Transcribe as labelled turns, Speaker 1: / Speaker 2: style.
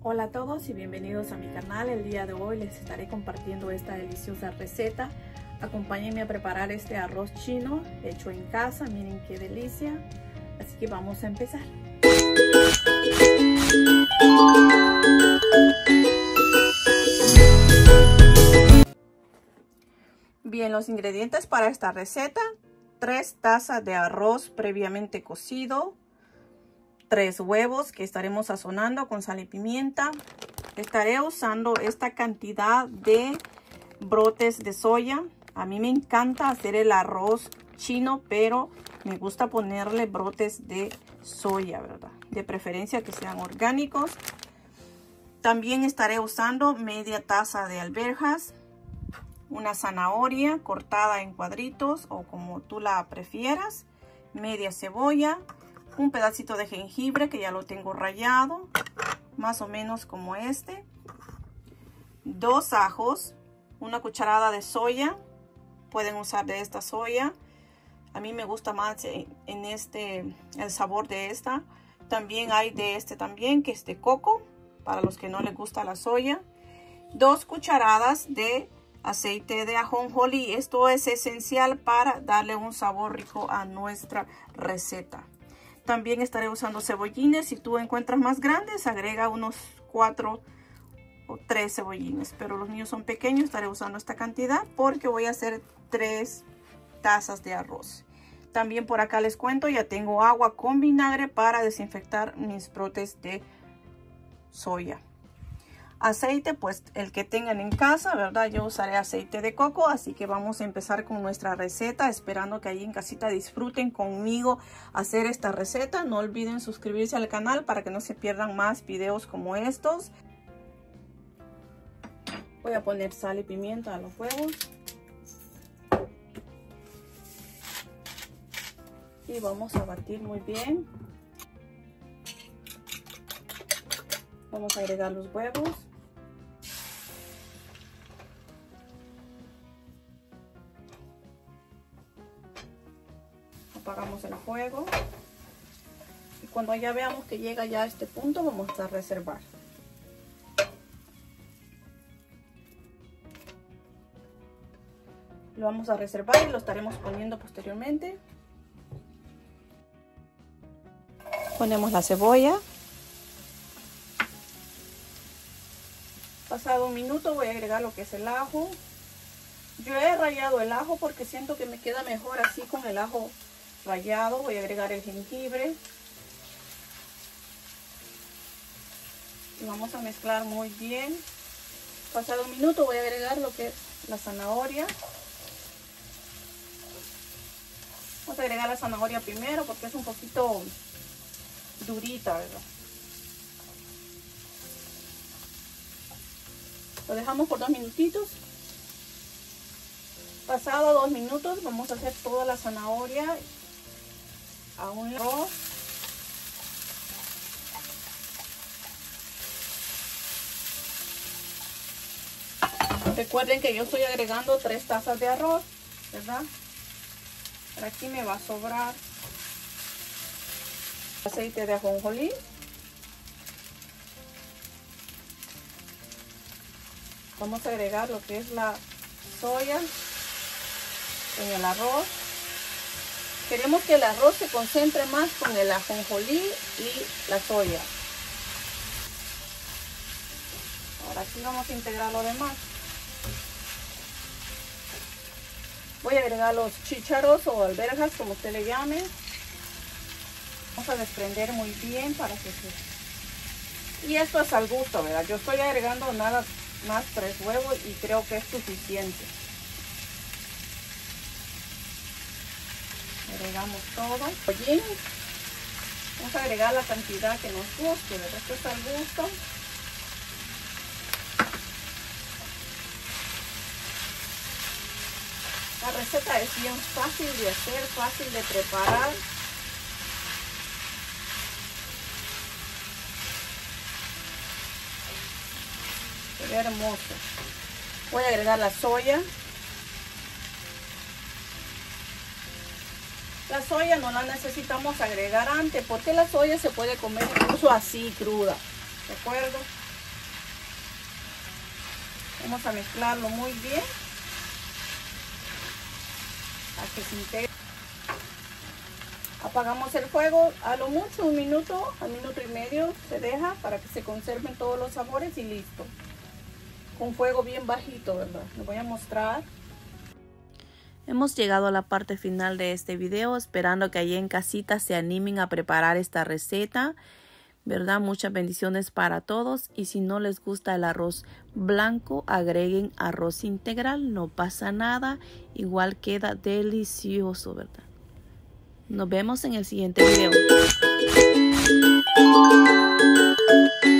Speaker 1: Hola a todos y bienvenidos a mi canal. El día de hoy les estaré compartiendo esta deliciosa receta. Acompáñenme a preparar este arroz chino hecho en casa. Miren qué delicia. Así que vamos a empezar. Bien, los ingredientes para esta receta: 3 tazas de arroz previamente cocido, 3 huevos que estaremos sazonando con sal y pimienta. Estaré usando esta cantidad de brotes de soya. A mí me encanta hacer el arroz chino, pero me gusta ponerle brotes de soya, ¿verdad? De preferencia que sean orgánicos. También estaré usando media taza de alverjas, una zanahoria cortada en cuadritos o como tú la prefieras, media cebolla, un pedacito de jengibre que ya lo tengo rallado, más o menos como este, 2 ajos, una cucharada de soya. Pueden usar de esta soya. A mí me gusta más el sabor de esta. También hay de este también, que es de coco, para los que no les gusta la soya. 2 cucharadas de aceite de ajonjolí. Esto es esencial para darle un sabor rico a nuestra receta. También estaré usando cebollines. Si tú encuentras más grandes, agrega unos 4 o 3 cebollines. Pero los míos son pequeños. Estaré usando esta cantidad porque voy a hacer 3 tazas de arroz. También por acá les cuento, ya tengo agua con vinagre para desinfectar mis brotes de soya. Aceite, pues el que tengan en casa, ¿verdad? Yo usaré aceite de coco, así que vamos a empezar con nuestra receta, esperando que ahí en casita disfruten conmigo hacer esta receta. No olviden suscribirse al canal para que no se pierdan más videos como estos. Voy a poner sal y pimienta a los huevos. Y vamos a batir muy bien. Vamos a agregar los huevos. Apagamos el fuego. Y cuando ya veamos que llega ya a este punto, vamos a reservar. Lo vamos a reservar y lo estaremos poniendo posteriormente. Ponemos la cebolla. Pasado un minuto voy a agregar lo que es el ajo. Yo he rallado el ajo porque siento que me queda mejor así con el ajo rallado. Voy a agregar el jengibre. Y vamos a mezclar muy bien. Pasado un minuto voy a agregar lo que es la zanahoria. Vamos a agregar la zanahoria primero porque es un poquito durita, ¿verdad? Lo dejamos por 2 minutitos. Pasado 2 minutos vamos a hacer toda la zanahoria a un arroz. Recuerden que yo estoy agregando 3 tazas de arroz, ¿verdad? Por aquí me va a sobrar aceite de ajonjolí. Vamos a agregar lo que es la soya en el arroz. Queremos que el arroz se concentre más con el ajonjolí y la soya. Ahora sí vamos a integrar lo demás. Voy a agregar los chícharos o alverjas, como usted le llame. Vamos a desprender muy bien para que se... Y esto es al gusto, ¿verdad? Yo estoy agregando nada más 3 huevos y creo que es suficiente. Agregamos todo. Bien. Vamos a agregar la cantidad que nos guste, ¿verdad? Esto es al gusto. La receta es bien fácil de hacer, fácil de preparar. Se ve hermoso. Voy a agregar la soya. La soya no la necesitamos agregar antes porque la soya se puede comer incluso así cruda, ¿de acuerdo? Vamos a mezclarlo muy bien hasta que se integre. Apagamos el fuego a lo mucho un minuto, al minuto y medio se deja para que se conserven todos los sabores y listo. Con fuego bien bajito, ¿verdad? Les voy a mostrar.
Speaker 2: Hemos llegado a la parte final de este video, esperando que allí en casita se animen a preparar esta receta, ¿verdad? Muchas bendiciones para todos, y si no les gusta el arroz blanco, agreguen arroz integral, no pasa nada, igual queda delicioso, ¿verdad? Nos vemos en el siguiente video.